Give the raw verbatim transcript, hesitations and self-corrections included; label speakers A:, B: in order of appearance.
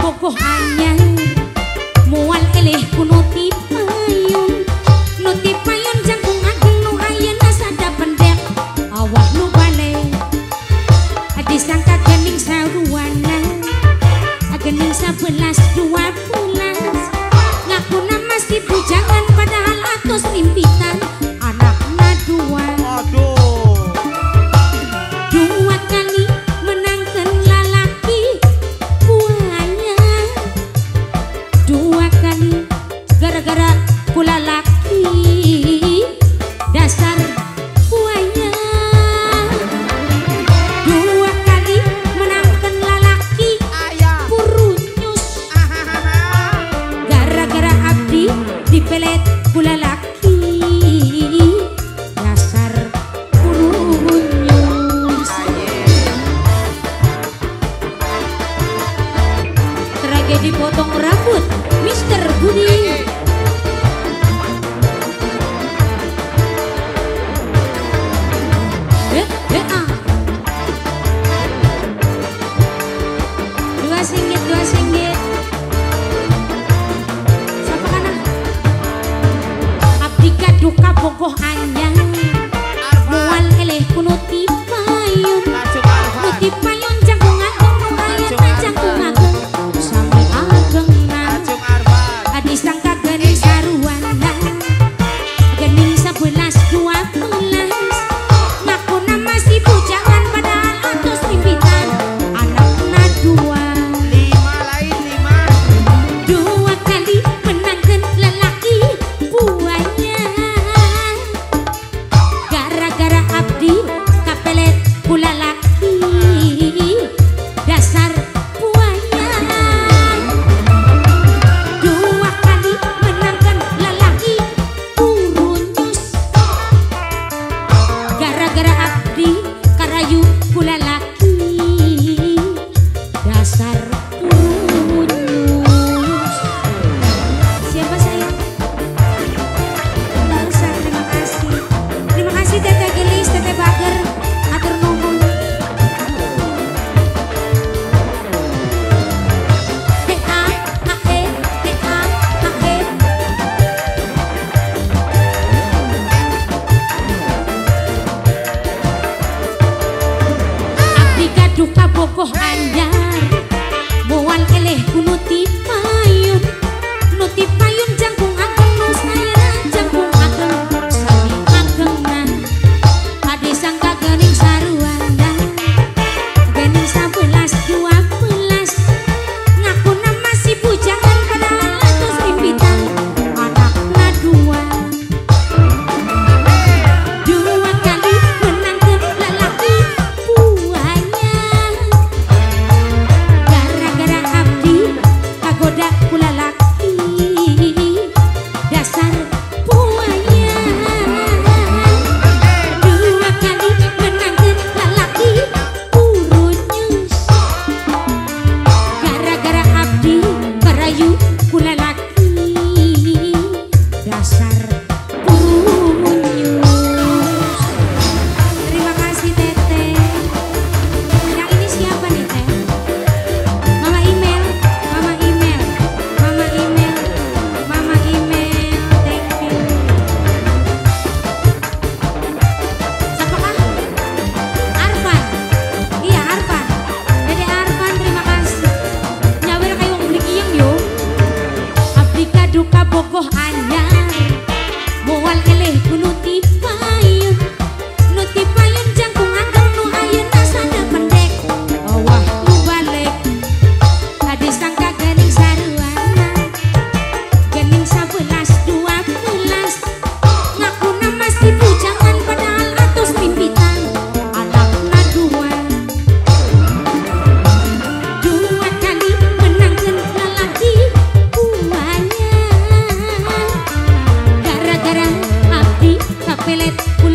A: bogoh anyar mual eleh kuno tipayun no tipayun jangkung ageng no ayeuna sada pendek awak nu balik disangka gening saruana gening sebelas dua belas ngaku nama si bujangan padahal atus rimpitan anakna dua dua kali menangkan lalaki buaya dua kali gara-gara kula laki dasar buaya dua kali menangkan lalaki purunyus gara-gara abdi dipelet kula laki dasar purunyus tragedi potong rambut Mister Budi. Eh, eh, ah. Dua singgit, dua singgit. Siapa kana? Abdi kaduka bogoh anyar. Mual eleh kuno tipayun. Nu tipayun jangkung ageng nu ayeuna jangkung ageng. Sami agengna. Disangka gening saruana gening sebelas dua belas ngaku nama si bujangan padahal atus rimpitan anakna dua
B: lima lain lima
A: dua kali menangkan lelaki buaya gara-gara abdi kapelet kula laki dasar buaya dua kali menangkan lelaki purunyus gara-gara abdi karayu kula laki dasar purunyus. Siapa saya? Darsa, terima kasih. Terima kasih Teteh Gelis, Teteh Bager, atur nuhun. D A H E D A H E abdi gaduh kabogoh anyar mual eleh kuno tipayun nu tipayun jangkung ageng nu sayeuna jangkung ageng sami agengna adisangka gening saruana gening sebelas dua belas ngaku nama si bujangan padahal atus rimpitan anakna dua dua kali menangkan lelaki buaya gara-gara abdi kagoda kula laki dasar buaya dua kali menangkan lelaki purunyus gara-gara abdi karayu kula laki dasar purunyus. Terima kasih Teteh. Yang ini siapa nih Teh? Mama email, Mama email, Mama email, Mama email. Thank you. Siapa kah? Arfan. Iya Arfan. Dede Arfan terima kasih. Nyawer kayu beli kiyeng yo. Abdi kaduka bogoh anyar. Mual eleh kuno tipayun. Nu tipayun jangkung ageng nu ayeuna sada pendek. Awah nu balik. Disangka gening saruana gening sebelas dua belas ngaku nama si bujangan padahal atus rimpitan anakna dua dua kali menangkan lelaki buaya gara-gara abdi kapelet kula